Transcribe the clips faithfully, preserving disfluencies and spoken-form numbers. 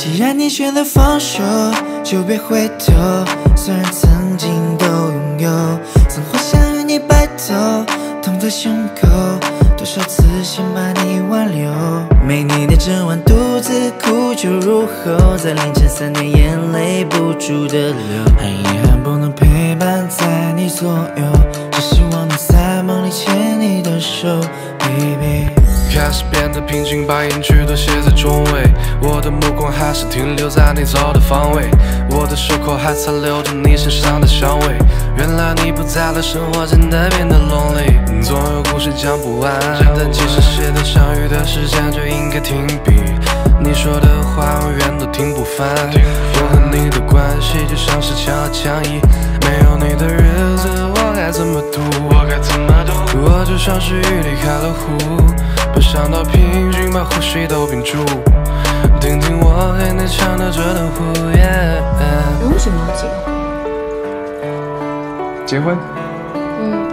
既然你选择放手，就别回头。虽然曾经都拥有，曾幻想与你白头，痛在胸口。多少次想把你挽留，没你的整晚独自哭就入喉，在凌晨三点眼泪不住的流，很遗憾不能陪伴在你左右，只希望能在梦里牵你的手 ，baby。 开始变得平静，把眼距都写在中尾。我的目光还是停留在你走的方位，我的手口还残留着你身上的香味。原来你不在了，生活真的变得 lonely。总有故事讲不完，但其实写的相遇的时间就应该停笔。你说的话永远都听不烦，我和你的关系就像是墙和墙壁，没有你的日子我该怎么度？我该怎么度？我就像是鱼离开了湖，不想到平均把呼吸都屏住，听听我给你唱的这段胡言。 你为什么要结婚？ 结婚？ 嗯，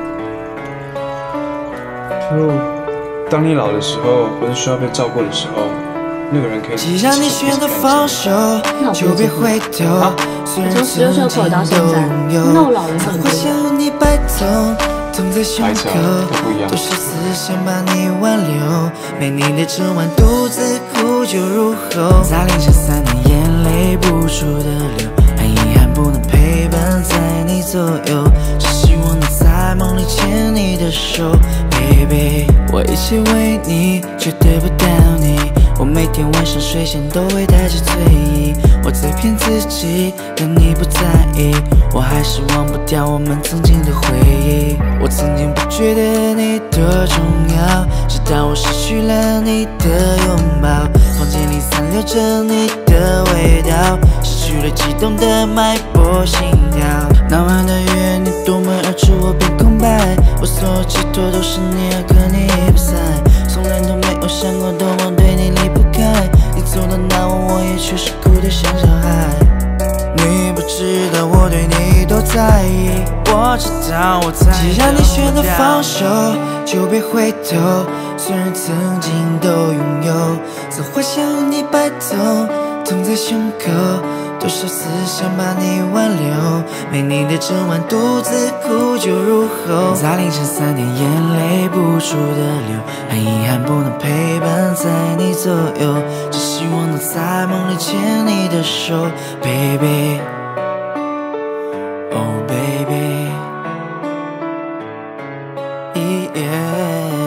就当你老的时候，不是需要被照顾的时候，那个人可以。 既然你选择放手，就别回头。虽然曾经都拥有，曾幻想与你白头，痛在胸口。多少次想把你挽留，没你的整晚独自哭就入喉，在凌晨三点眼泪不住的流，很遗憾不能陪伴在你左右，只希望能在梦里牵你的手 ，baby。我一切为你，却得不到你。我每天晚上睡前都会带着醉意，我在骗自己，但你不在意，我还是忘不掉我们曾经的回忆。我曾经不觉得你多重要，直到我失去了你的拥抱，房间里残留着你的味道，失去了悸动的脉搏心跳。那晚的月，你夺门而出，我变空白，我所有寄托都是你，而可你已不在，从来都没有想过多么对你离不开，你走的那晚，我也确实哭得像小孩。你不知道我对你多在意，我知道我在意。既然你选择放手，就别回头。虽然曾经都拥有，曾幻想与你白头，痛在胸口。多少次想把你挽留，没你的整晚独自哭就入喉，在凌晨三点眼泪不住的流，很遗憾不能陪伴在你左右，只希望能在梦里牵你的手 ，baby。Oh baby， yeah。